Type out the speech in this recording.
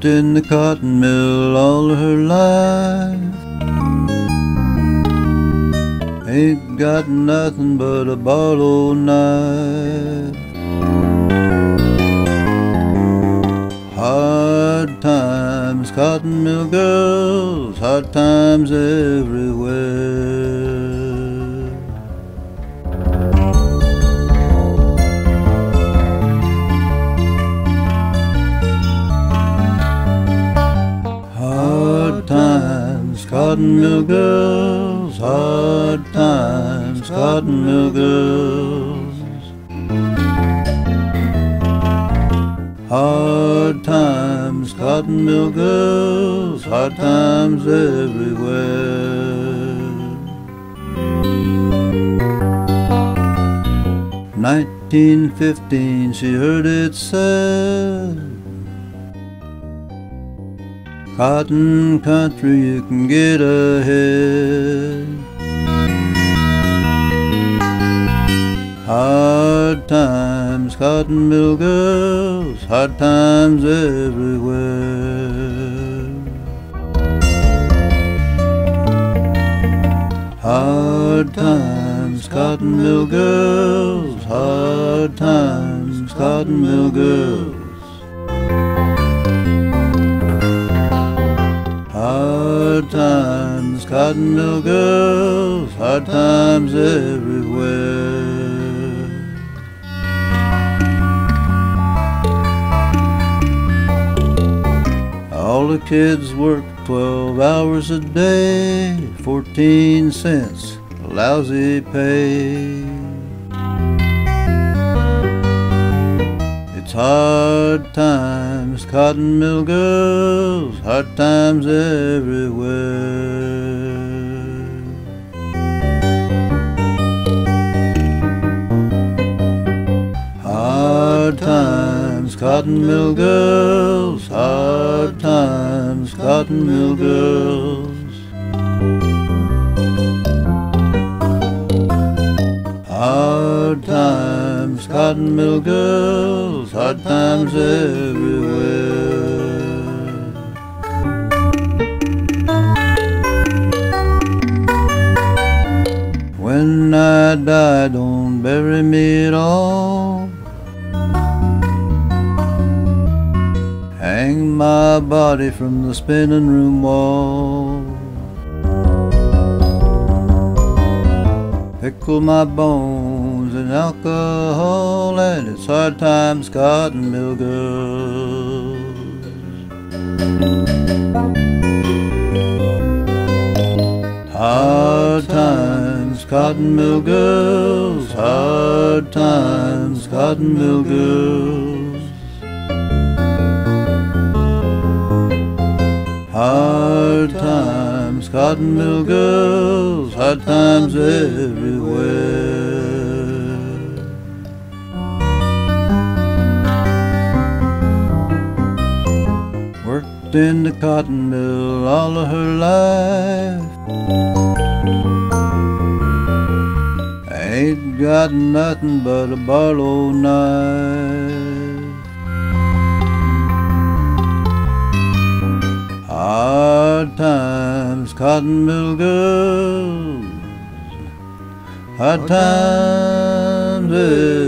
Worked in the cotton mill all her life. Ain't got nothing but a bottle knife. Hard times, cotton mill girls, hard times everywhere. Hard times, cotton mill girls, hard times, cotton mill girls. Hard times, cotton mill girls, hard times everywhere. 1915, she heard it said, cotton country, you can get ahead. Hard times, cotton mill girls, hard times everywhere. Hard times, cotton mill girls, hard times, cotton mill girls. Hard times, cotton mill girls, hard times everywhere. All the kids work 12 hours a day, 14 cents, lousy pay. It's hard times, cotton mill girls, hard times everywhere. Hard times, cotton mill girls, hard times, cotton mill girls. Hard times, cotton mill girls, hard times everywhere. When I die, don't bury me at all. Hang my body from the spinning room wall. Pickle my bones in alcohol, and it's hard times, cotton mill girls. Hard times, cotton mill girls, hard times, cotton mill girls. Hard times, cotton mill girls, hard times everywhere. Worked in the cotton mill all of her life. Ain't got nothing but a Barlow knife. Hard times, cotton mill girls, hard times